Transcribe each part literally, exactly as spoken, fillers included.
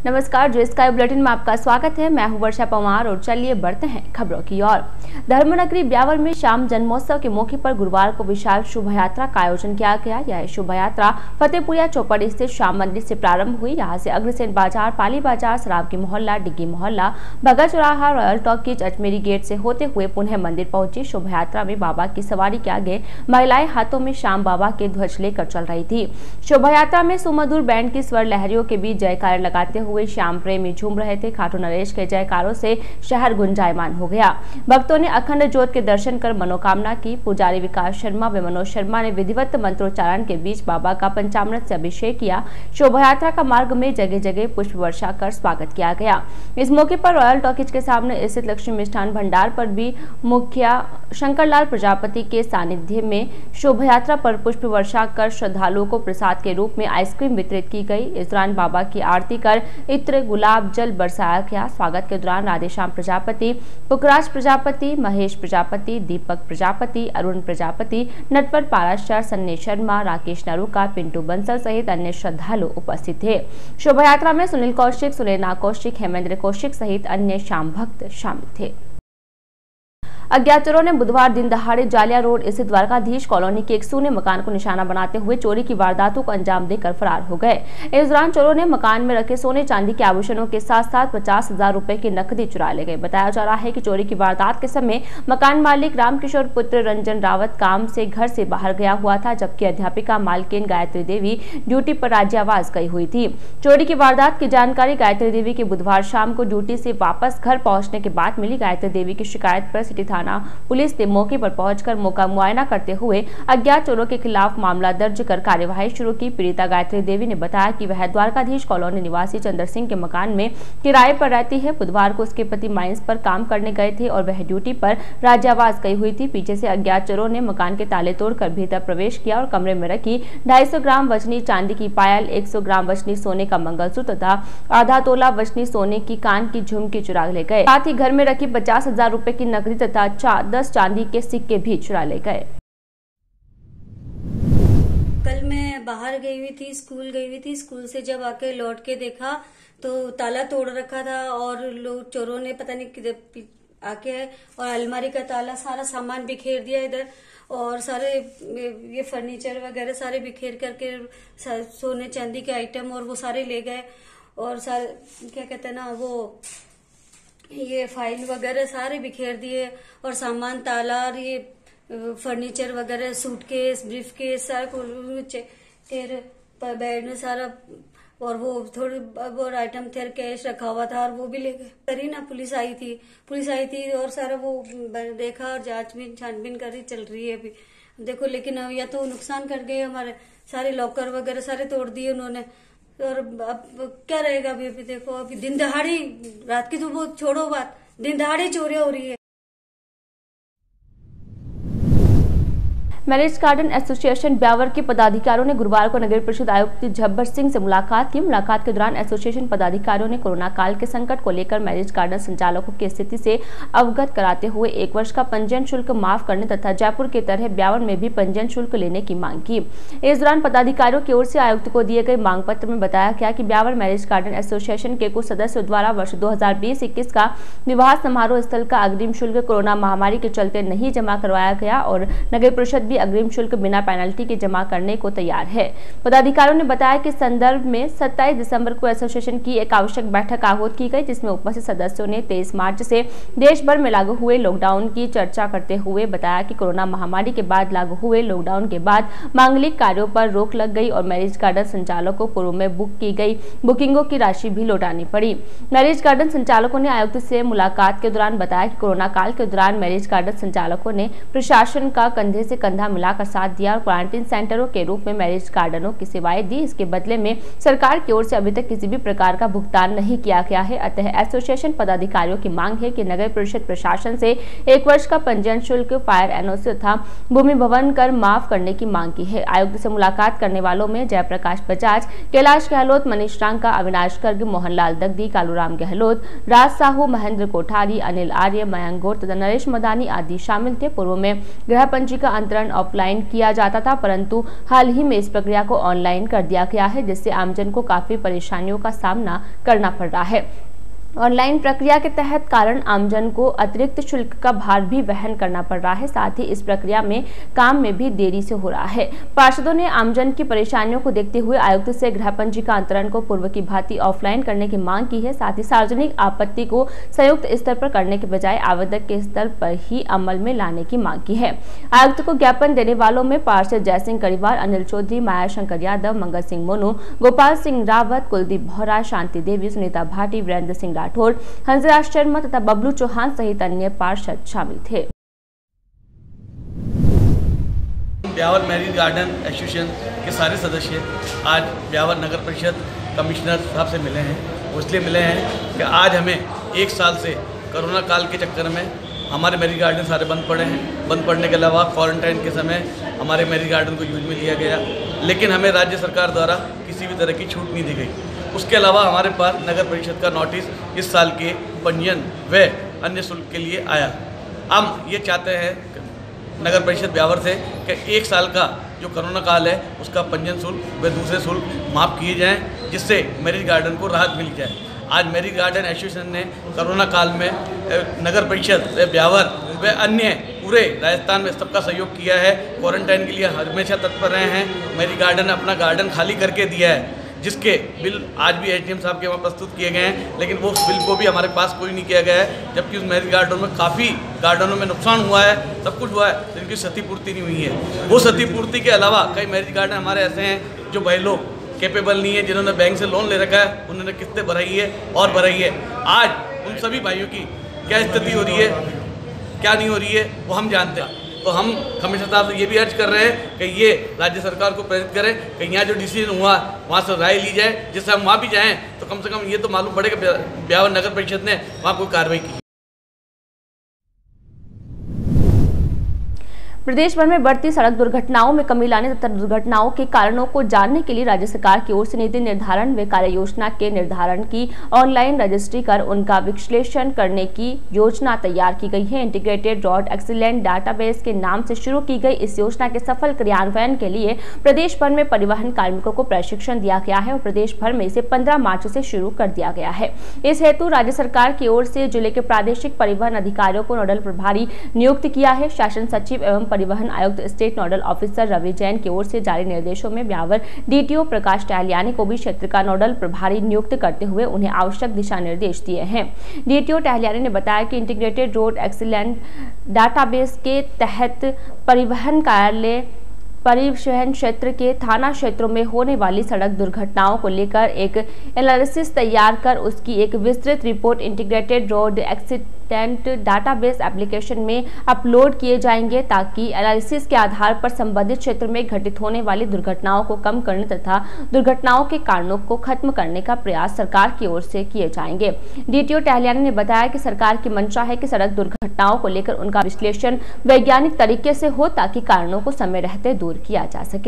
नमस्कार, जो sky bulletin में आपका स्वागत है। मैं हूं वर्षा पवार और चलिए बढ़ते हैं खबरों की ओर। धर्मनगरी ब्यावर में श्याम जन्मोत्सव के मौके पर गुरुवार को विशाल शोभा यात्रा का आयोजन किया गया। यह शोभा यात्रा फतेहपुरिया चौपड़ी स्थित श्याम मंदिर से प्रारंभ हुई। यहां से अग्रसेन बाजार, पाली बाजार, सराबकी मोहल्ला, डिग्गी मोहल्ला, भगत चौराहा, रॉयल टॉकीज, अजमेरी गेट से होते हुए पुनः मंदिर पहुंची। शोभा यात्रा में बाबा की सवारी के आगे महिलाएं हाथों में श्याम बाबा के ध्वज लेकर चल रही थी। शोभा यात्रा में सुमधुर बैंड की स्वर लहरियों के बीच जयकार लगाते हुए श्याम प्रेमी झूम रहे थे। खाटू नरेश के जयकारों से शहर गुंजायमान हो गया। भक्तों ने अखंड ज्योत के दर्शन कर मनोकामना की। पुजारी विकास शर्मा व मनोज शर्मा ने विधिवत मंत्रोच्चारण के बीच बाबा का पंचामृत से अभिषेक किया। शोभा यात्रा का मार्ग में जगह जगह पुष्प वर्षा कर स्वागत किया गया। इस मौके पर रॉयल टॉकीज के सामने स्थित लक्ष्मी मिष्ठान भंडार पर भी मुखिया शंकरलाल प्रजापति के सानिध्य में शोभा यात्रा पर पुष्प वर्षा कर श्रद्धालुओं को प्रसाद के रूप में आइसक्रीम वितरित की गई। इस दौरान बाबा की आरती कर इत्र गुलाब जल बरसाया गया। स्वागत के दौरान राधेश्याम प्रजापति, पुखराज प्रजापति, महेश प्रजापति, दीपक प्रजापति, अरुण प्रजापति, नटवर पाराशर, सन्नी शर्मा, राकेश नरूका, पिंटू बंसल सहित अन्य श्रद्धालु उपस्थित थे। शोभा यात्रा में सुनील कौशिक, सुनैना कौशिक, हेमेंद्र कौशिक सहित अन्य श्याम भक्त शामिल थे। अज्ञात चोरों ने बुधवार दिन दहाड़े जालिया रोड स्थित द्वारकाधीश कॉलोनी के एक सूने मकान को निशाना बनाते हुए चोरी की वारदातों को अंजाम देकर फरार हो गए। इस दौरान चोरों ने मकान में रखे सोने चांदी के आभूषणों के साथ साथ पचास हजार रुपए की नकदी चुरा ले गए। बताया जा रहा है कि चोरी की वारदात के समय मकान मालिक रामकिशोर पुत्र रंजन रावत काम से घर से बाहर गया हुआ था, जबकि अध्यापिका मालकिन गायत्री देवी ड्यूटी पर राज्यावास गई हुई थी। चोरी की वारदात की जानकारी गायत्री देवी की बुधवार शाम को ड्यूटी से वापस घर पहुंचने के बाद मिली। गायत्री देवी की शिकायत पर सिटी थाना पुलिस ने मौके पर पहुंचकर मौका मुआयना करते हुए अज्ञात चोरों के खिलाफ मामला दर्ज कर कार्यवाही शुरू की। पीड़िता गायत्री देवी ने बताया कि वह द्वारकाधीश कॉलोनी निवासी चंद्र सिंह के मकान में किराए पर रहती है। बुधवार को उसके पति माइंस पर काम करने गए थे और वह ड्यूटी पर राज्यावास गई हुई थी। पीछे से अज्ञात चोरों ने मकान के ताले तोड़कर भीतर प्रवेश किया और कमरे में रखी ढाई सौ ग्राम वजनी चांदी की पायल, एक सौ ग्राम वजनी सोने का मंगलसूत्र तथा आधा तोला वजनी सोने की कान की झुमकी चुरा ले गए। साथ ही घर में रखी पचास हजार रुपए की नकदी तथा दस चांदी के सिक्के भी चुरा ले गए। कल मैं बाहर गई हुई थी, स्कूल गई हुई थी। स्कूल से जब आके लौट के देखा तो ताला तोड़ रखा था और लोग चोरों ने पता नहीं किधर आके और अलमारी का ताला सारा सामान बिखेर दिया इधर और सारे ये फर्नीचर वगैरह सारे बिखेर करके सोने चांदी के आइटम और वो सारे ले गए और सारे क्या कहते हैं ना वो ये फाइल वगैरह सारे बिखेर दिए और सामान ताला और ये फर्नीचर वगैरह सूटकेस, ब्रीफकेस सारा बेड में सारा और वो थोड़े और आइटम थे, कैश रखा हुआ था और वो भी ले गए। करी ना पुलिस आई थी पुलिस आई थी और सारा वो देखा और जांचबीन छानबीन करी चल रही है अभी देखो। लेकिन या तो नुकसान कर गए, हमारे सारे लॉकर वगैरह सारे तोड़ दिए उन्होंने और अब क्या रहेगा अभी अभी देखो अभी दिन दहाड़ी, रात की तो वो छोड़ो बात, दिन दहाड़ी चोरियां हो रही है। मैरिज गार्डन एसोसिएशन ब्यावर के पदाधिकारियों ने गुरुवार को नगर परिषद आयुक्त झब्बर सिंह से मुलाकात की। मुलाकात के दौरान एसोसिएशन पदाधिकारियों ने कोरोना काल के संकट को लेकर मैरिज गार्डन संचालकों की स्थिति से अवगत कराते हुए एक वर्ष का पंजीयन शुल्क माफ करने तथा जयपुर की तरह ब्यावर में भी पंजीयन शुल्क लेने की मांग की। इस दौरान पदाधिकारियों की ओर से आयुक्त को दिए गए मांग पत्र में बताया गया कि ब्यावर मैरिज गार्डन एसोसिएशन के कुछ सदस्यों द्वारा वर्ष दो हजार बीस इक्कीस का विवाह समारोह स्थल का अग्रिम शुल्क कोरोना महामारी के चलते नहीं जमा करवाया गया और नगर परिषद अग्रिम शुल्क बिना पेनल्टी के जमा करने को तैयार है। पदाधिकारियों ने बताया कि संदर्भ में सत्ताईस दिसंबर को एसोसिएशन की एक आवश्यक बैठक आहूत की गई, जिसमें उपस्थित सदस्यों ने तेईस मार्च से देश भर में लागू हुए लॉकडाउन की चर्चा करते हुए बताया कि कोरोना महामारी के बाद लागू हुए लॉकडाउन के बाद मांगलिक कार्यों पर रोक लग गई और मैरिज गार्डन संचालकों को पूर्व में बुक की गई बुकिंगों की राशि भी लौटानी पड़ी। मैरिज गार्डन संचालकों ने आयुक्त से मुलाकात के दौरान बताया कि कोरोना काल के दौरान मैरिज गार्डन संचालकों ने प्रशासन का कंधे से कंधा मिलाकर साथ दिया और क्वारंटीन सेंटरों के रूप में मैरिज गार्डनों की सेवाएं दी। इसके बदले में सरकार की ओर से अभी तक किसी भी प्रकार का भुगतान नहीं किया गया है। अतः एसोसिएशन पदाधिकारियों की मांग है कि नगर परिषद प्रशासन से एक वर्ष का पंजीयन शुल्क, फायर एनओसी तथा भूमि भवन कर माफ करने की मांग की है। आयुक्त से मुलाकात करने वालों में जयप्रकाश बजाज, कैलाश गहलोत, मनीष रांका, अविनाश गर्ग, मोहनलाल दग्दी, कालूराम गहलोत, राज साहू, महेंद्र कोठारी, अनिल आर्य, मयंक गौर तथा नरेश मदानी आदि शामिल थे। पूर्व में गृह पंजिका अंतरण ऑफलाइन किया जाता था, परंतु हाल ही में इस प्रक्रिया को ऑनलाइन कर दिया गया है, जिससे आमजन को काफी परेशानियों का सामना करना पड़ रहा है। ऑनलाइन प्रक्रिया के तहत कारण आमजन को अतिरिक्त शुल्क का भार भी वहन करना पड़ रहा है। साथ ही इस प्रक्रिया में काम में भी देरी से हो रहा है। पार्षदों ने आमजन की परेशानियों को देखते हुए आयुक्त से गृह पंजी का अंतरण को पूर्व की भांति ऑफलाइन करने की मांग की है। साथ ही सार्वजनिक आपत्ति को संयुक्त स्तर पर करने के बजाय आवेदक के स्तर पर ही अमल में लाने की मांग की है। आयुक्त को ज्ञापन देने वालों में पार्षद जयसिंह करीवार, अनिल चौधरी, माया शंकर यादव, मंगल सिंह मोनू, गोपाल सिंह रावत, कुलदीप भौरा, शांति देवी, सुनीता भाटी, वीरेंद्र सिंह राठौर, हंसराज शर्मा तथा बबलू चौहान सहित अन्य पार्षद शामिल थे। ब्यावर मैरिज गार्डन एसोसिएशन के सारे सदस्य आज ब्यावर नगर परिषद कमिश्नर साहब से मिले हैं। वो इसलिए मिले हैं कि आज हमें एक साल से कोरोना काल के चक्कर में हमारे मैरिज गार्डन सारे बंद पड़े हैं। बंद पड़ने के अलावा क्वारंटाइन के समय हमारे मैरिज गार्डन को यूज में लिया गया, लेकिन हमें राज्य सरकार द्वारा किसी भी तरह की छूट नहीं दी गई। उसके अलावा हमारे पास नगर परिषद का नोटिस इस साल के पंजीयन व अन्य शुल्क के लिए आया। हम ये चाहते हैं नगर परिषद ब्यावर से कि एक साल का जो कोरोना काल है उसका पंजीयन शुल्क व दूसरे शुल्क माफ़ किए जाएं, जिससे मैरिज गार्डन को राहत मिल जाए। आज मैरिज गार्डन एसोसिएशन ने कोरोना काल में नगर परिषद व ब्यावर व अन्य पूरे राजस्थान में सबका सहयोग किया है। क्वारंटाइन के लिए हमेशा तत्पर रहे हैं। मैरिज गार्डन अपना गार्डन खाली करके दिया है, जिसके बिल आज भी एसडीएम साहब के वहाँ प्रस्तुत किए गए हैं, लेकिन वो बिल को भी हमारे पास कोई नहीं किया गया है। जबकि उस मैरिज गार्डन में काफ़ी गार्डनों में नुकसान हुआ है, सब कुछ हुआ है, तो इनकी क्षतिपूर्ति नहीं हुई है। वो क्षतिपूर्ति के अलावा कई मैरिज गार्डन हमारे ऐसे हैं जो भाई लोग कैपेबल नहीं है, जिन्होंने बैंक से लोन ले रखा है, उन्होंने किस्तें भराई है और भराई है। आज उन सभी भाइयों की क्या स्थिति हो रही है, क्या नहीं हो रही है, वो हम जानते हैं। तो हम कमिश्नर साहब से ये भी अर्ज कर रहे हैं कि ये राज्य सरकार को प्रेरित करें कि यहाँ जो डिसीजन हुआ वहाँ से राय ली जाए, जिससे हम वहाँ भी जाएँ तो कम से कम ये तो मालूम पड़े कि ब्यावर नगर परिषद ने वहाँ कोई कार्रवाई की। प्रदेश भर में बढ़ती सड़क दुर्घटनाओं में कमी लाने तथा दुर्घटनाओं के कारणों को जानने के लिए राज्य सरकार की ओर से नीति निर्धारण व कार्य योजना के निर्धारण की ऑनलाइन रजिस्ट्री कर उनका विश्लेषण करने की योजना तैयार की गई है। इंटीग्रेटेड रोड एक्सीलेंट डाटाबेस के नाम से शुरू की गई इस योजना के सफल क्रियान्वयन के लिए प्रदेश भर में परिवहन कार्मिकों को प्रशिक्षण दिया गया है और प्रदेश भर में इसे पंद्रह मार्च से शुरू कर दिया गया है। इस हेतु राज्य सरकार की ओर से जिले के प्रादेशिक परिवहन अधिकारियों को नोडल प्रभारी नियुक्त किया है। शासन सचिव एवं परिवहन आयुक्त state nodal officer Ravi Jain की ओर से जारी निर्देशों में ब्यावर डीटीओ प्रकाश टहलियानी को भी क्षेत्र का नोडल प्रभारी नियुक्त करते हुए उन्हें आवश्यक दिशा निर्देश दिए हैं। डीटीओ टहलियानी ने बताया कि इंटीग्रेटेड रोड एक्सीलेंट डाटाबेस के तहत परिवहन कार्यालय परिवहन क्षेत्र के थाना क्षेत्रों में होने वाली सड़क दुर्घटनाओं को लेकर एक एनालिसिस तैयार कर उसकी एक विस्तृत report integrated road accident database application में अपलोड किए जाएंगे, ताकि एनालिसिस के आधार पर संबंधित क्षेत्र में घटित होने वाली दुर्घटनाओं को कम करने तथा दुर्घटनाओं के कारणों को खत्म करने का प्रयास सरकार की ओर से किए जाएंगे। डीटीओ टहलियानी ने बताया कि सरकार की मंशा है कि सड़क दुर्घटनाओं को लेकर उनका विश्लेषण वैज्ञानिक तरीके से हो, ताकि कारणों को समय रहते दूर किया जा सके।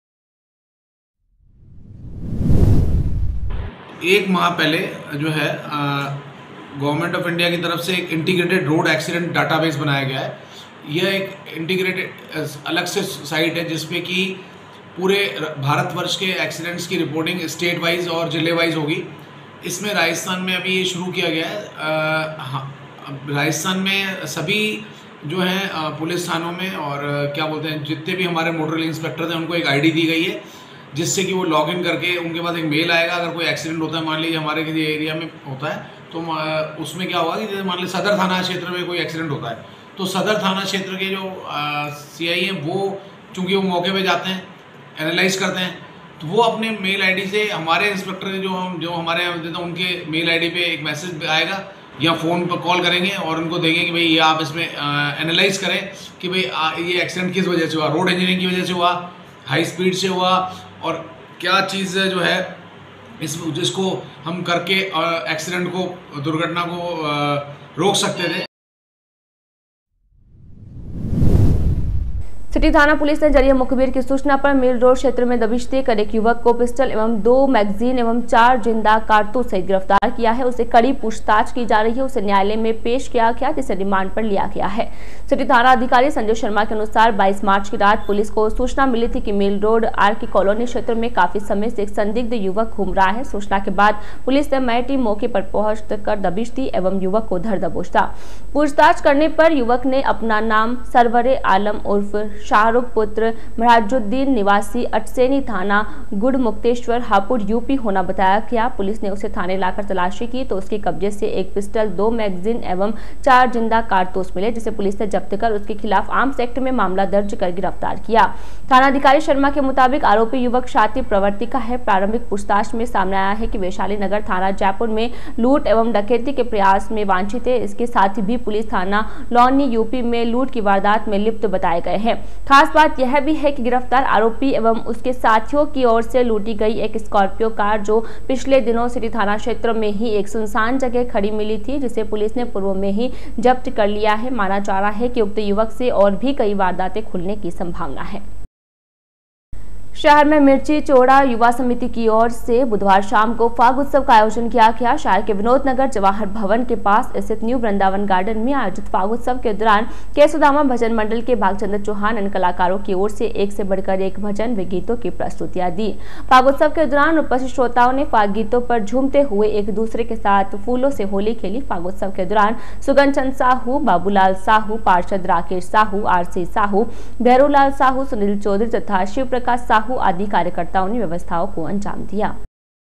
एक माह पहले जो है गवर्नमेंट ऑफ इंडिया की तरफ से एक इंटीग्रेटेड रोड एक्सीडेंट डाटाबेस बनाया गया है। यह एक इंटीग्रेटेड अलग से साइट है जिसमें कि पूरे भारतवर्ष के एक्सीडेंट्स की रिपोर्टिंग स्टेट वाइज और जिले वाइज होगी। इसमें राजस्थान में अभी ये शुरू किया गया है। राजस्थान में सभी जो है पुलिस थानों में और क्या बोलते हैं जितने भी हमारे मोटर इंस्पेक्टर हैं उनको एक आईडी दी गई है, जिससे कि वो लॉगिन करके उनके पास एक मेल आएगा। अगर कोई एक्सीडेंट होता है, मान लीजिए हमारे किसी एरिया में होता है, तो उसमें क्या होगा कि जैसे मान लीजिए सदर थाना क्षेत्र में कोई एक्सीडेंट होता है, तो सदर थाना क्षेत्र के जो सी आई हैं वो चूँकि वो मौके पर जाते हैं, एनालाइज करते हैं, तो वो अपने मेल आईडी से हमारे इंस्पेक्टर जो हम जो हमारे यहाँ देते हैं उनके मेल आईडी पे एक मैसेज आएगा या फ़ोन पर कॉल करेंगे और उनको देंगे कि भाई ये आप इसमें एनालाइज करें कि भाई आ, ये एक्सीडेंट किस वजह से हुआ, रोड इंजीनियरिंग की वजह से हुआ, हाई स्पीड से हुआ, और क्या चीज़ जो है इस जिसको हम करके एक्सीडेंट को, दुर्घटना को रोक सकते थे। सिटी थाना पुलिस ने जरिए मुखबिर की सूचना पर मिल रोड क्षेत्र में दबिश कर एक युवक को पिस्टल एवं दो मैगजीन एवं चार जिंदा कारतूस सहित गिरफ्तार किया है। उसे कड़ी पूछताछ की जा रही है। उसे न्यायालय में पेश किया गया जिसे रिमांड पर लिया गया है। सिटी थाना अधिकारी संजय शर्मा के अनुसार बाईस मार्च की रात पुलिस को सूचना मिली थी कि मिल रोड आर की कॉलोनी क्षेत्र में काफी समय से एक संदिग्ध युवक घूम रहा है। सूचना के बाद पुलिस ने मई टीम मौके पर पहुंचकर दबिश दी एवं युवक को धर दबोचा। पूछताछ करने पर युवक ने अपना नाम सरवरे आलम उर्फ शाहरुख पुत्र महाजुद्दीन निवासी अटसेनी थाना गुड़ मुक्तेश्वर हापुड़ यूपी होना बताया गया। पुलिस ने उसे थाने लाकर तलाशी की तो उसके कब्जे से एक पिस्टल, दो मैगजीन एवं चार जिंदा कारतूस मिले, जिसे पुलिस ने जब्त कर उसके खिलाफ आर्म्स एक्ट में मामला दर्ज कर गिरफ्तार किया। थानाधिकारी शर्मा के मुताबिक आरोपी युवक शातिर प्रवृत्ति का है। प्रारंभिक पूछताछ में सामने आया है कि वैशाली नगर थाना जयपुर में लूट एवं डकैती के प्रयास में वांछित है। इसके साथ ही भी पुलिस थाना लौनी यूपी में लूट की वारदात में लिप्त बताए गए हैं। खास बात यह भी है कि गिरफ्तार आरोपी एवं उसके साथियों की ओर से लूटी गई एक स्कॉर्पियो कार जो पिछले दिनों सिटी थाना क्षेत्र में ही एक सुनसान जगह खड़ी मिली थी, जिसे पुलिस ने पूर्व में ही जब्त कर लिया है। माना जा रहा है कि उक्त युवक से और भी कई वारदातें खुलने की संभावना है। शहर में मिर्ची चोड़ा युवा समिति की ओर से बुधवार शाम को फाग उत्सव का आयोजन किया गया। शहर के विनोद नगर जवाहर भवन के पास स्थित न्यू वृंदावन गार्डन में आयोजित फाग उत्सव के दौरान के सुदामा भजन मंडल के भागचंद्र चौहान अन्य कलाकारों की ओर से एक से बढ़कर एक भजन व गीतों की प्रस्तुतियां दी। फाग उत्सव के दौरान उपस्थित श्रोताओं ने फाग गीतों पर झूमते हुए एक दूसरे के साथ फूलों से होली खेली। फाग उत्सव के दौरान सुगन चंद साहू, बाबूलाल साहू, पार्षद राकेश साहू, आरसी साहू, भैरूलाल साहू, सुनील चौधरी तथा शिव प्रकाश साहू आदि कार्यकर्ताओं ने व्यवस्थाओं को अंजाम दिया।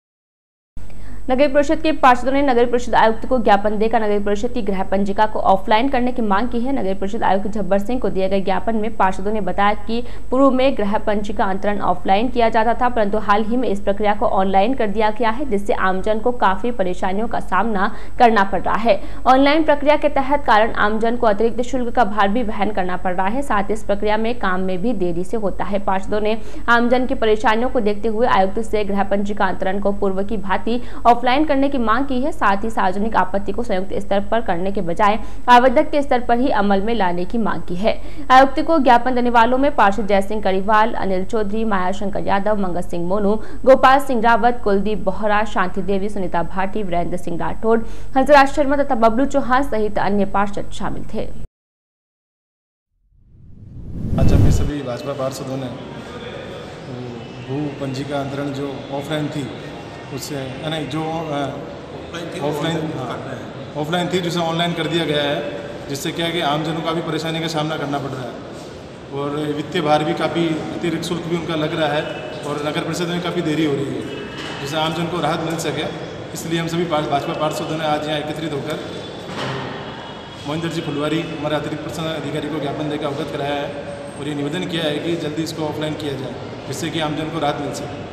नगर परिषद के पार्षदों ने नगर परिषद आयुक्त को ज्ञापन देकर नगर परिषद की गृह पंजिका को ऑफलाइन करने की मांग की है। नगर परिषद आयुक्त झब्बर सिंह को दिए गए ज्ञापन में पार्षदों ने बताया कि पूर्व में गृह पंजिका अंतरण ऑफलाइन किया जाता था, परंतु हाल ही में इस प्रक्रिया को ऑनलाइन कर दिया गया है, जिससे आमजन को काफी परेशानियों का सामना करना पड़ रहा है। ऑनलाइन प्रक्रिया के तहत कारण आमजन को अतिरिक्त शुल्क का भार भी वहन करना पड़ रहा है। साथ ही इस प्रक्रिया में काम में भी देरी से होता है। पार्षदों ने आमजन की परेशानियों को देखते हुए आयुक्त से गृह पंजिका अंतरण को पूर्व की भांति ऑफलाइन करने की मांग की है। साथ ही सार्वजनिक आपत्ति को संयुक्त स्तर पर करने के बजाय आवेदक के स्तर पर ही अमल में लाने की मांग की है। आयुक्त को ज्ञापन देने वालों में पार्षद जय सिंह करीवाल, अनिल चौधरी, माया शंकर यादव, मंगत सिंह मोनू, गोपाल सिंह रावत, कुलदीप बोहरा, शांति देवी, सुनीता भाटी, वीरेंद्र सिंह राठौड़, हंसराज शर्मा तथा बबलू चौहान सहित अन्य पार्षद शामिल थे। आज हमें सभी भाजपा पार्षदों ने भू पंजिका अंतरण जो ऑफलाइन थी उससे नहीं जो ऑफलाइन ऑफलाइन थी जिसे ऑनलाइन कर दिया गया है, जिससे क्या है कि आमजनों का भी परेशानी का सामना करना पड़ रहा है और वित्तीय भार भी काफ़ी अतिरिक्त शुल्क भी उनका लग रहा है और नगर परिषद में काफ़ी देरी हो रही है, जिससे आमजन को राहत मिल सके। इसलिए हम सभी भाजपा पार्षदों ने आज यहाँ एकत्रित होकर मोहिंदर जी फुलवारी हमारे अतिरिक्त प्रशासन अधिकारी को ज्ञापन देकर अवगत कराया है और ये निवेदन किया है कि जल्दी इसको ऑफलाइन किया जाए, जिससे कि आमजन को राहत मिल सके।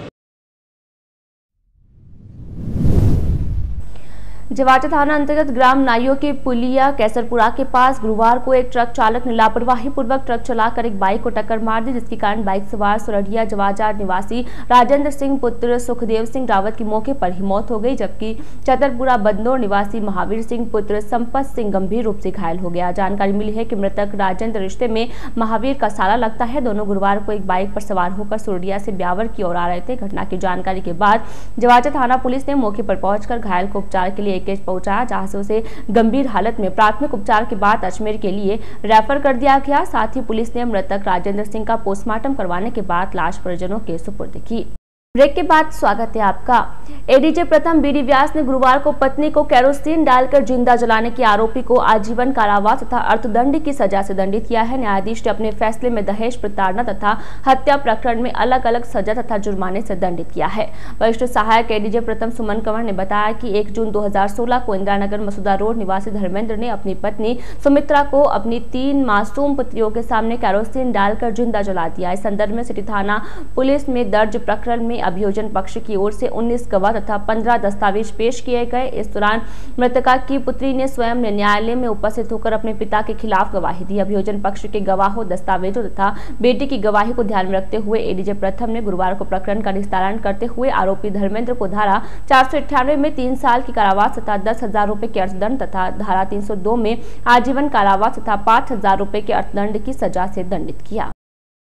जवाचा थाना अंतर्गत ग्राम नाइयों के पुलिया कैसरपुरा के पास गुरुवार को एक ट्रक चालक ने लापरवाही पूर्वक ट्रक चलाकर एक बाइक को टक्कर मार दी, जिसके कारण बाइक सवार सुरढ़िया जवाजा निवासी राजेंद्र सिंह पुत्र सुखदेव सिंह रावत की मौके पर ही मौत हो गई, जबकि चतरपुरा बंदोर निवासी महावीर सिंह पुत्र संपत सिंह गंभीर रूप से घायल हो गया। जानकारी मिली है कि मृतक राजेंद्र रिश्ते में महावीर का साला लगता है। दोनों गुरुवार को एक बाइक पर सवार होकर सुरढ़िया से ब्यावर की ओर आ रहे थे। घटना की जानकारी के बाद जवाचा थाना पुलिस ने मौके पर पहुंचकर घायल को उपचार के लिए केस पहुंचाया, जहां से उसे गंभीर हालत में प्राथमिक उपचार के बाद अजमेर के लिए रेफर कर दिया गया। साथ ही पुलिस ने मृतक राजेंद्र सिंह का पोस्टमार्टम करवाने के बाद लाश परिजनों के सुपुर्द की। ब्रेक के बाद स्वागत है आपका। एडीजे प्रथम बीडी व्यास ने गुरुवार को पत्नी को केरोसिन डालकर जिंदा जलाने के आरोपी को आजीवन कारावास तथा अर्थदंड की सजा से दंडित किया है। न्यायाधीश ने अपने फैसले में दहेज प्रताड़ना तथा हत्या प्रकरण में अलग अलग सजा तथा जुर्माने से दंडित किया है। वरिष्ठ सहायक एडीजे प्रथम सुमन कंवर ने बताया कि एक जून दो हजार सोलह को इंदिरानगर मसूदा रोड निवासी धर्मेंद्र ने अपनी पत्नी सुमित्रा को अपनी तीन मासूम पुत्रियों के सामने केरोसिन डालकर जिंदा जला दिया। इस संदर्भ में सिटी थाना पुलिस में दर्ज प्रकरण में अभियोजन पक्ष की ओर से उन्नीस गवाह तथा पंद्रह दस्तावेज पेश किए गए। इस दौरान मृतका की पुत्री ने स्वयं ने न्यायालय में उपस्थित होकर अपने पिता के खिलाफ गवाही दी। अभियोजन पक्ष के गवाहों, दस्तावेजों तथा बेटी की गवाही को ध्यान में रखते हुए एडीजे प्रथम ने गुरुवार को प्रकरण का निस्तारण करते हुए आरोपी धर्मेंद्र को धारा चार सौ अट्ठानवे में तीन साल की कारावास तथा दस हजार रुपए के अर्थदंड तथा धारा तीन सौ दो में आजीवन कारावास तथा पांच हजार रुपए के अर्थदंड की सजा से दंडित किया।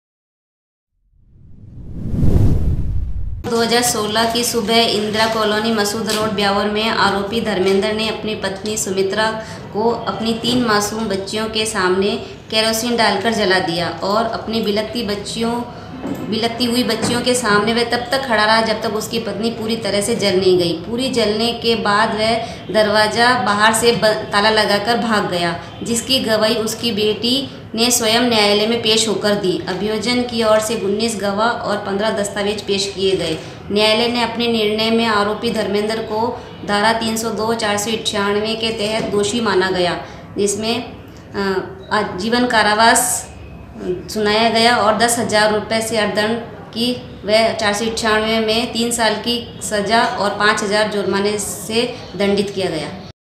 दो हज़ार सोलह की सुबह इंदिरा कॉलोनी मसूद रोड ब्यावर में आरोपी धर्मेंद्र ने अपनी पत्नी सुमित्रा को अपनी तीन मासूम बच्चियों के सामने केरोसिन डालकर जला दिया और अपनी बिलखती बच्चियों बिलखती हुई बच्चियों के सामने वह तब तक खड़ा रहा जब तक उसकी पत्नी पूरी तरह से जल नहीं गई। पूरी जलने के बाद वह दरवाज़ा बाहर से ताला लगाकर भाग गया, जिसकी गवाही उसकी बेटी ने स्वयं न्यायालय में पेश होकर दी। अभियोजन की ओर से उन्नीस गवाह और पंद्रह दस्तावेज पेश किए गए। न्यायालय ने अपने निर्णय में आरोपी धर्मेंद्र को धारा तीन सौ दो चार सौ इक्यानवे के तहत दोषी माना गया, जिसमें आजीवन कारावास सुनाया गया और दस हजार रुपये से अर्थदंड की वह चार सौ इक्यानवे में तीन साल की सज़ा और पाँच हजार जुर्माने से दंडित किया गया।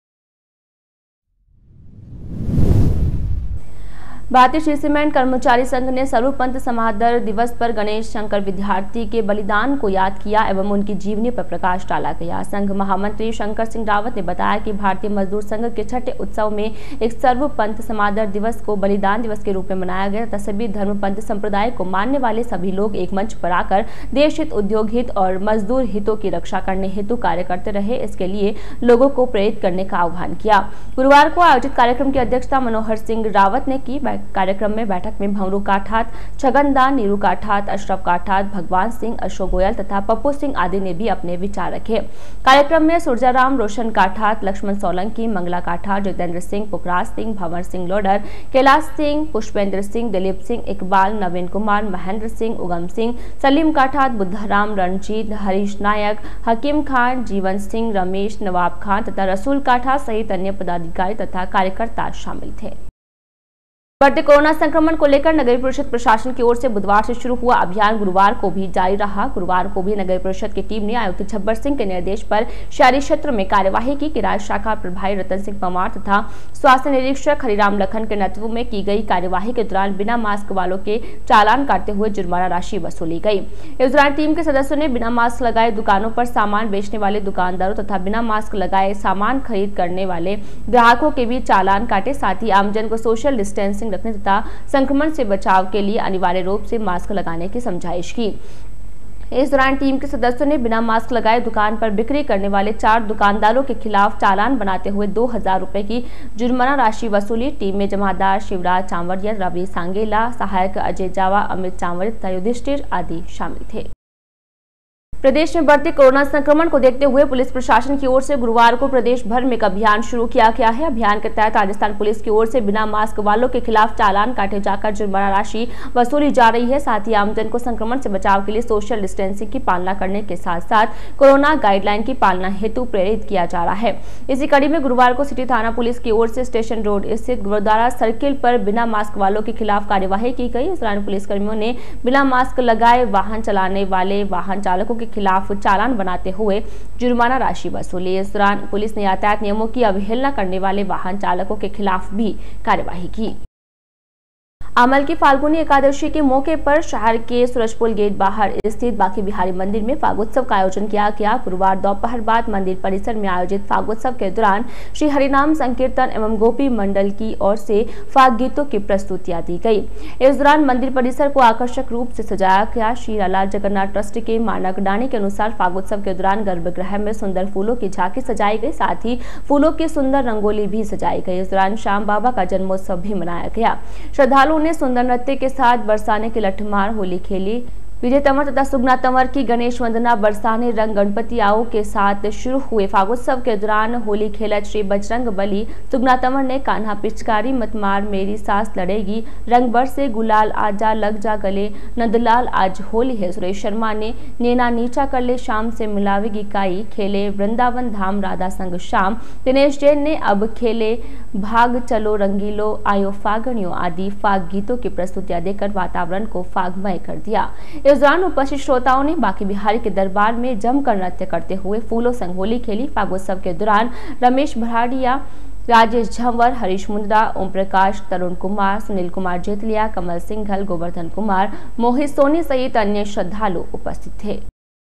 भारतीय श्री सीमेंट कर्मचारी संघ ने सर्वपंथ समादर दिवस पर गणेश शंकर विद्यार्थी के बलिदान को याद किया एवं उनकी जीवनी पर प्रकाश डाला गया। संघ महामंत्री शंकर सिंह रावत ने बताया कि भारतीय मजदूर संघ के छठे उत्सव में एक सर्वपंथ समादर दिवस को बलिदान दिवस के रूप में मनाया गया तथा सभी धर्मपंथ संप्रदाय को मानने वाले सभी लोग एक मंच पर आकर देश हित, उद्योग हित और मजदूर हितों की रक्षा करने हेतु कार्य करते रहे। इसके लिए लोगों को प्रेरित करने का आह्वान किया। गुरुवार को आयोजित कार्यक्रम की अध्यक्षता मनोहर सिंह रावत ने की। कार्यक्रम में बैठक में भंवरू काठात, छगनदान, नीरू काठात, अशरफ काठात, भगवान सिंह, अशोक गोयल तथा पप्पू सिंह आदि ने भी अपने विचार रखे। कार्यक्रम में सुरजाराम, रोशन काठात, लक्ष्मण सोलंकी, मंगला काठात, जितेंद्र सिंह, पुखराज सिंह, भंवर सिंह लोडर, कैलाश सिंह, पुष्पेंद्र सिंह, दिलीप सिंह, इकबाल, नवीन कुमार, महेंद्र सिंह, उगम सिंह, सलीम काठात, बुद्धाराम, रणजीत, हरीश नायक, हकीम खान, जीवन सिंह, रमेश, नवाब खान तथा रसूल काठात सहित अन्य पदाधिकारी तथा कार्यकर्ता शामिल थे। बढ़ते कोरोना संक्रमण को लेकर नगर परिषद प्रशासन की ओर से बुधवार से शुरू हुआ अभियान गुरुवार को भी जारी रहा। गुरुवार को भी नगर परिषद की टीम ने आयुक्त झब्बर सिंह के निर्देश पर शहरी क्षेत्र में कार्यवाही की। किराया शाखा प्रभारी रतन सिंह पवार तथा स्वास्थ्य निरीक्षक हरिराम लखन के नेतृत्व में की गई कार्यवाही के दौरान बिना मास्क वालों के चालान काटते हुए जुर्माना राशि वसूली गई। इस दौरान टीम के सदस्यों ने बिना मास्क लगाए दुकानों पर सामान बेचने वाले दुकानदारों तथा बिना मास्क लगाए सामान खरीद करने वाले ग्राहकों के भी चालान काटे। साथ ही आमजन को सोशल डिस्टेंसिंग रखने तथा संक्रमण से बचाव के लिए अनिवार्य रूप से मास्क लगाने की समझाइश की। इस दौरान टीम के सदस्यों ने बिना मास्क लगाए दुकान पर बिक्री करने वाले चार दुकानदारों के खिलाफ चालान बनाते हुए दो हजार रुपए की जुर्माना राशि वसूली। टीम में जमादार शिवराज चांवरिया, रवि सांगेला, सहायक अजय जावा, अमित चांवरिया तथा युधिष्ठिर आदि शामिल थे। प्रदेश में बढ़ते कोरोना संक्रमण को देखते हुए पुलिस प्रशासन की ओर से गुरुवार को प्रदेश भर में एक अभियान शुरू किया गया है। अभियान के तहत राजस्थान पुलिस की ओर से बिना मास्क वालों के खिलाफ चालान काटे जाकर जुर्माना राशि वसूली जा रही है। साथ ही आमजन को संक्रमण से बचाव के लिए सोशल डिस्टेंसिंग की पालना करने के साथ साथ कोरोना गाइडलाइन की पालना हेतु प्रेरित किया जा रहा है। इसी कड़ी में गुरुवार को सिटी थाना पुलिस की ओर से स्टेशन रोड स्थित गुरुद्वारा सर्किल पर बिना मास्क वालों के खिलाफ कार्यवाही की गई। इस दौरान पुलिसकर्मियों ने बिना मास्क लगाए वाहन चलाने वाले वाहन चालकों के खिलाफ चालान बनाते हुए जुर्माना राशि वसूली। इस दौरान पुलिस ने यातायात नियमों की अवहेलना करने वाले वाहन चालकों के खिलाफ भी कार्यवाही की। अमल की फाल्गुनी एकादशी के मौके पर शहर के सूरजपुल गेट बाहर स्थित बांके बिहारी मंदिर में फागोत्सव का आयोजन किया गया। गुरुवार दोपहर बाद मंदिर परिसर में आयोजित फागोत्सव के दौरान श्री हरिनाम संकीर्तन एवं गोपी मंडल की ओर से फाग गीतों की प्रस्तुतियां दी गई। इस दौरान मंदिर परिसर को आकर्षक रूप से सजाया गया। श्री लाला जगन्नाथ ट्रस्ट के मानक डाणी के अनुसार फागोत्सव के दौरान गर्भगृह में सुंदर फूलों की झांकी सजाई गई। साथ ही फूलों की सुंदर रंगोली भी सजाई गई। इस दौरान श्याम बाबा का जन्मोत्सव भी मनाया गया। श्रद्धालुओं ने सुंदर नृत्य के साथ बरसाने की लठमार होली खेली। विजय तंवर तथा सुगना तंवर की गणेश वंदना, बरसाने रंग गणपति आओ के साथ शुरू हुए फागोत्सव के दौरान होली खेला श्री बजरंग बली। सुगना तंवर ने कान्हा पिचकारी मत मार मेरी सास लड़ेगी, रंग बरसे गुलाल आजा लग जा गले, नंदलाल आज होली है। सुरेश शर्मा ने नैना नीचा कर ले शाम से मिलावेगी काई, खेले वृंदावन धाम राधा संग शाम। दिनेश जैन ने अब खेले भाग चलो रंगीलो आयो फागणियों आदि फाग गीतों की प्रस्तुतियां देकर वातावरण को फागमय कर दिया। इस दौरान उपस्थित श्रोताओं ने बांके बिहारी के दरबार में जमकर नृत्य करते हुए फूलों संग होली खेली। फागोत्सव के दौरान रमेश भराड़िया, राजेश झंवर, हरीश मुंद्रा, ओम प्रकाश, तरुण कुमार, सुनील कुमार जेतलिया, कमल सिंघल, गोवर्धन कुमार, मोहित सोनी सहित अन्य श्रद्धालु उपस्थित थे।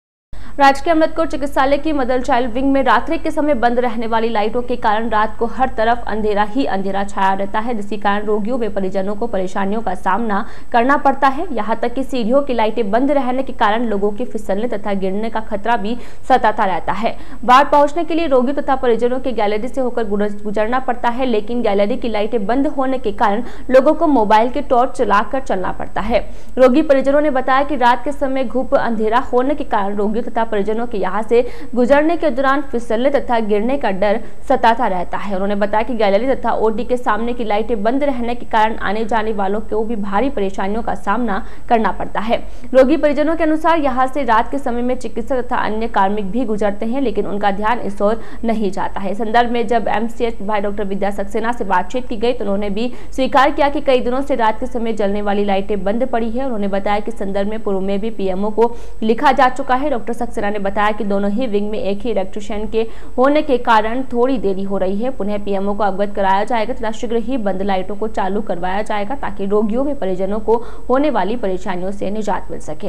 राजकीय अमृतकोट चिकित्सालय की मदर चाइल्ड विंग में रात्रि के समय बंद रहने वाली लाइटों के कारण रात को हर तरफ अंधेरा ही अंधेरा छाया रहता है, जिसके कारण रोगियों व परिजनों को परेशानियों का सामना करना पड़ता है। यहाँ तक कि सीढ़ियों की लाइटें बंद रहने के कारण लोगों के फिसलने तथा गिरने का खतरा भी सताता रहता है। वार्ड पहुंचने के लिए रोगियों तथा परिजनों के गैलरी से होकर गुजरना पड़ता है, लेकिन गैलरी की लाइटें बंद होने के कारण लोगों को मोबाइल के टॉर्च चलाकर चलना पड़ता है। रोगी परिजनों ने बताया कि रात के समय घुप अंधेरा होने के कारण रोगियों तथा परिजनों के यहाँ से गुजरने के दौरान फिसलने तथा गिरने का डर सताता रहता है। उन्होंने बताया कि गैलरी तथा ओटी के सामने की लाइटें बंद रहने के कारण आने जाने वालों को भी भारी परेशानियों का सामना करना पड़ता है। रोगी परिजनों के अनुसार यहाँ से रात के समय में चिकित्सक तथा अन्य कार्मिक भी गुजरते हैं, लेकिन उनका ध्यान इस ओर नहीं जाता है। संदर्भ में जब एमसीएच भाई डॉक्टर विद्या सक्सेना से बातचीत की गई तो उन्होंने भी स्वीकार किया कि कई दिनों से रात के समय जलने वाली लाइटें बंद पड़ी है। उन्होंने बताया कि संदर्भ में पूर्व में भी पीएमओ को लिखा जा चुका है। डॉक्टर सक्सेना ने बताया कि दोनों ही विंग में एक ही इलेक्ट्रिशियन के होने के कारण थोड़ी देरी हो रही है। पुनः पीएमओ को अवगत कराया जाएगा तथा शीघ्र ही बंद लाइटों को चालू करवाया जाएगा ताकि रोगियों व परिजनों को होने वाली परेशानियों से निजात मिल सके।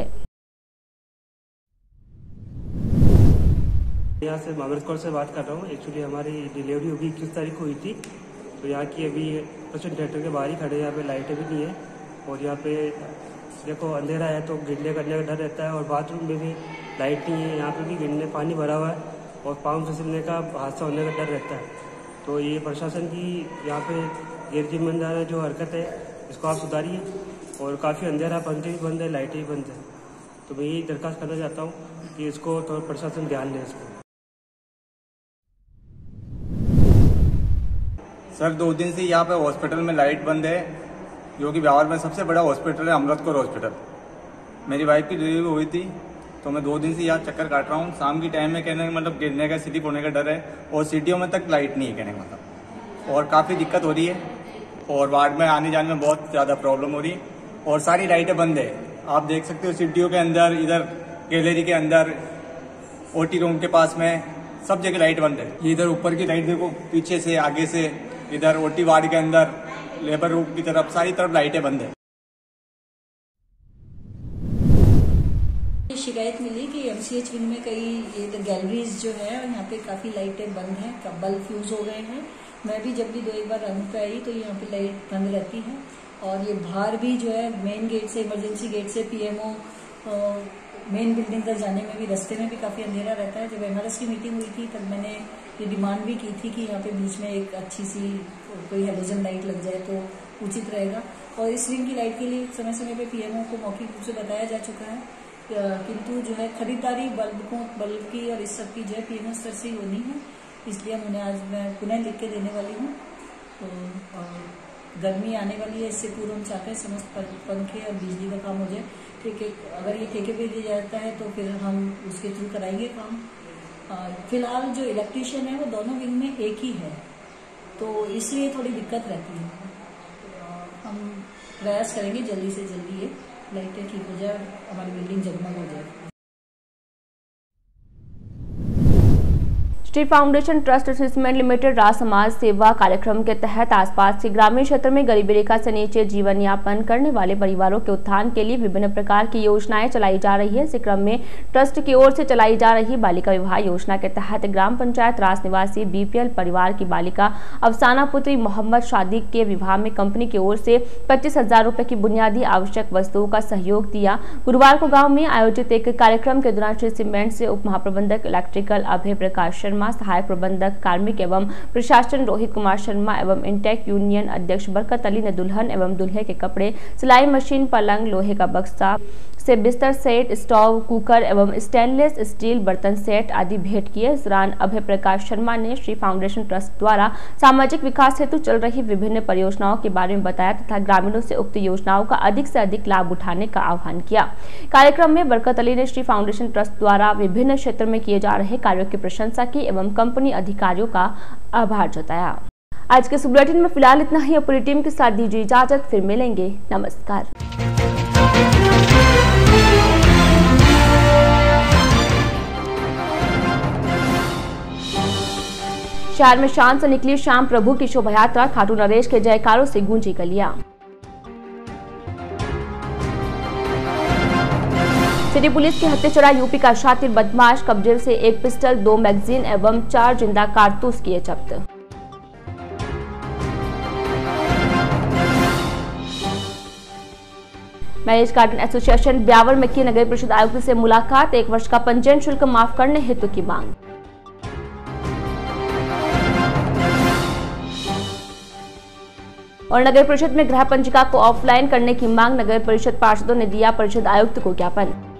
यहाँ से अमृतकोट से बात कर रहा हूँ। एक्चुअली हमारी डिलीवरी होगी इक्कीस तारीख को हुई थी, तो यहाँ की अभी पेशेंट थिएटर के बाहर ही खड़े हैं। यहाँ पे लाइटें भी नहीं है और यहाँ पे देखो अंधेरा है तो गिरने करने का डर रहता है और बाथरूम में भी लाइट नहीं है। यहाँ पे भी गिरने पानी भरा हुआ है और पाँव फिसलने का हादसा होने का डर रहता है। तो ये प्रशासन की यहाँ पे गैर जिम्मेदार जो हरकत है इसको आप सुधारिए। और काफ़ी अंधेरा, पंखे भी बंद है, लाइटें भी बंद है। तो मैं यही दरख्वास्त करना चाहता हूँ कि इसको तो प्रशासन ध्यान दें इसको। सर दो दिन से यहाँ पे हॉस्पिटल में लाइट बंद है, जो कि बिहार में सबसे बड़ा हॉस्पिटल है अमृतकोट हॉस्पिटल। मेरी वाइफ की डिलीवरी हुई थी तो मैं दो दिन से यहाँ चक्कर काट रहा हूँ। शाम की टाइम में कहने का मतलब गिरने का, स्लिप होने का डर है और सीटियों में तक लाइट नहीं है कहने का मतलब, और काफ़ी दिक्कत हो रही है और वार्ड में आने जाने में बहुत ज़्यादा प्रॉब्लम हो रही है और सारी लाइटें बंद है। आप देख सकते हो सीटियों के अंदर, इधर गैलरी के अंदर, ओटी रूम के पास में सब जगह लाइट बंद है। ये इधर ऊपर की लाइट देखो, पीछे से, आगे से, इधर ओटी वार्ड के अंदर, लेबर रूम की तरफ, सारी तरफ लाइटें बंद है। शिकायत मिली कि एमसीएच विंग में कई ये गैलरीज जो है यहाँ पे काफी लाइटें बंद हैं, बल्ब फ्यूज हो गए हैं। मैं भी जब भी दो एक बार राउंड पे आई तो यहाँ पे लाइट बंद रहती है और ये बाहर भी जो है मेन गेट से, इमरजेंसी गेट से पीएमओ मेन बिल्डिंग तक जाने में भी रास्ते में भी काफी अंधेरा रहता है। जब एमआरएस की मीटिंग हुई थी तब मैंने ये डिमांड भी की थी कि यहाँ पे बीच में एक अच्छी सी कोई हेलोजन लाइट लग जाए तो उचित रहेगा। और इस विंग की लाइट के लिए समय समय पे पीएमओ को मौखिक रूप से बताया जा चुका है, किंतु जो है खरीदारी बल्ब को बल्ब की और इस सब की जो है पीएमओ स्तर से ही होनी है, इसलिए हम उन्हें आज मैं पुनः लिख के देने वाली हूँ। तो गर्मी आने वाली है, इससे पूर्व हम चाहते हैं समस्त पंखे और बिजली का काम हो जाए। ठेके अगर ये ठेके पे दिया जाता है तो फिर हम उसके थ्रू कराएंगे काम। फिलहाल जो इलेक्ट्रीशियन है वो दोनों विंग में एक ही है, तो इसलिए थोड़ी दिक्कत रहती है। हम प्रयास करेंगे जल्दी से जल्दी ये लाइटें ठीक हो जाए, हमारी बिल्डिंग जगमग हो जाए। Shri foundation trust assessment limited Raj समाज सेवा कार्यक्रम के तहत आसपास के ग्रामीण क्षेत्र में गरीबी रेखा से नीचे जीवन यापन करने वाले परिवारों के उत्थान के लिए विभिन्न प्रकार की योजनाएं चलाई जा रही है। इसी क्रम में ट्रस्ट की ओर से चलाई जा रही बालिका विवाह योजना के तहत ग्राम पंचायत रास निवासी बीपीएल परिवार की बालिका अफसाना पुत्री मोहम्मद शादी के विवाह में कंपनी की ओर से पच्चीस हजार रुपए की बुनियादी आवश्यक वस्तुओं का सहयोग दिया। गुरुवार को गाँव में आयोजित एक कार्यक्रम के दौरान श्री सीमेंट से उप महाप्रबंधक इलेक्ट्रिकल अभय प्रकाश शर्मा, सहायक प्रबंधक कार्मिक एवं प्रशासन रोहित कुमार शर्मा एवं इंटेक यूनियन अध्यक्ष बरकत अली ने दुल्हन एवं दूल्हे के कपड़े, सिलाई मशीन, पलंग, लोहे का बक्सा से बिस्तर सेट, स्टोव, कुकर एवं स्टेनलेस स्टील बर्तन सेट आदि भेंट किए। इस दौरान अभय प्रकाश शर्मा ने श्री फाउंडेशन ट्रस्ट द्वारा सामाजिक विकास हेतु चल रही विभिन्न परियोजनाओं के बारे में बताया तथा ग्रामीणों से उक्त योजनाओं का अधिक से अधिक लाभ उठाने का आह्वान किया। कार्यक्रम में बरकत अली ने श्री फाउंडेशन ट्रस्ट द्वारा विभिन्न क्षेत्र में किए जा रहे कार्यों की प्रशंसा की एवं कंपनी अधिकारियों का आभार जताया। आज के बुलेटिन में फिलहाल इतना ही। पूरी टीम के साथ दीजिए इजाजत, फिर मिलेंगे। नमस्कार। शहर में शान से निकली श्याम प्रभु की शोभा यात्रा, खाटू नरेश के जयकारों से गूंजी गलियां। दिल्ली पुलिस की हत्या चढ़ा यूपी का शातिर बदमाश, कब्जे से एक पिस्टल, दो मैगजीन एवं चार जिंदा कारतूस किए जब्त। मैरिज गार्डन एसोसिएशन ब्यावर में की नगर परिषद आयुक्त से मुलाकात, एक वर्ष का पंजीयन शुल्क माफ करने हेतु की मांग। और नगर परिषद में गृह पंजिका को ऑफलाइन करने की मांग, नगर परिषद पार्षदों ने दिया परिषद आयुक्त को ज्ञापन।